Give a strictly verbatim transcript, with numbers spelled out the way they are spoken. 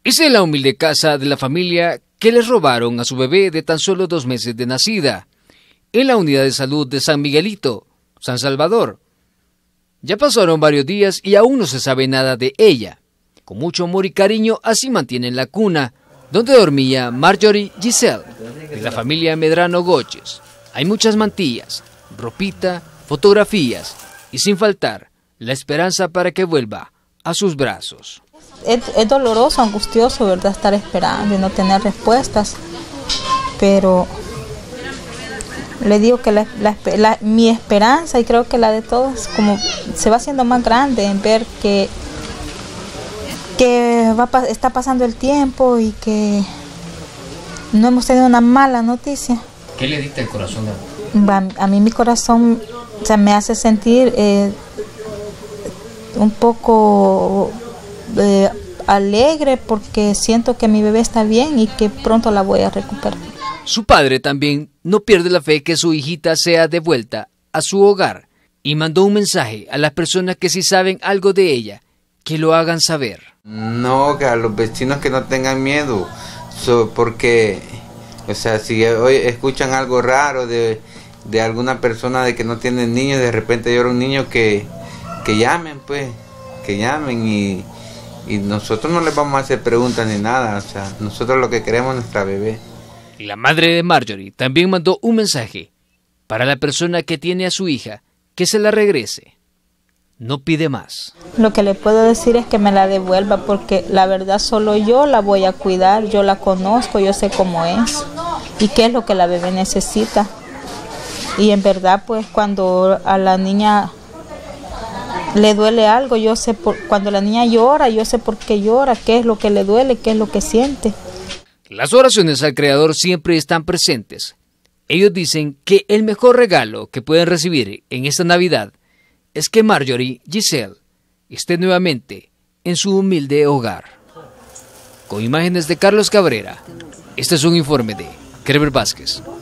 Es en la humilde casa de la familia que les robaron a su bebé de tan solo dos meses de nacida, en la unidad de salud de San Miguelito, San Salvador. Ya pasaron varios días y aún no se sabe nada de ella. Con mucho amor y cariño así mantienen la cuna, donde dormía Marjorie Giselle, de la familia Medrano Goches. Hay muchas mantillas, ropita, fotografías y sin faltar la esperanza para que vuelva a sus brazos. Es, es doloroso, angustioso, ¿verdad? Estar esperando y no tener respuestas, pero le digo que la, la, la, mi esperanza, y creo que la de todos, como se va haciendo más grande en ver que, que va, está pasando el tiempo y que no hemos tenido una mala noticia. ¿Qué le dicta el corazón a vos? A mí mi corazón, o sea, me hace sentir eh, un poco eh, alegre, porque siento que mi bebé está bien y que pronto la voy a recuperar. Su padre también no pierde la fe que su hijita sea devuelta a su hogar y mandó un mensaje a las personas que sí saben algo de ella, que lo hagan saber. No, que a los vecinos que no tengan miedo, so, porque, o sea, si hoy escuchan algo raro de, de alguna persona de que no tiene niños, de repente llora un niño, que, que llamen, pues, que llamen y, y nosotros no les vamos a hacer preguntas ni nada, o sea, nosotros lo que queremos es nuestra bebé. La madre de Marjorie también mandó un mensaje para la persona que tiene a su hija, que se la regrese. No pide más. Lo que le puedo decir es que me la devuelva, porque la verdad solo yo la voy a cuidar, yo la conozco, yo sé cómo es y qué es lo que la bebé necesita. Y en verdad, pues cuando a la niña le duele algo, yo sé, por, cuando la niña llora, yo sé por qué llora, qué es lo que le duele, qué es lo que siente. Las oraciones al Creador siempre están presentes. Ellos dicen que el mejor regalo que pueden recibir en esta Navidad es que Marjorie Giselle esté nuevamente en su humilde hogar. Con imágenes de Carlos Cabrera, este es un informe de Kerber Vázquez.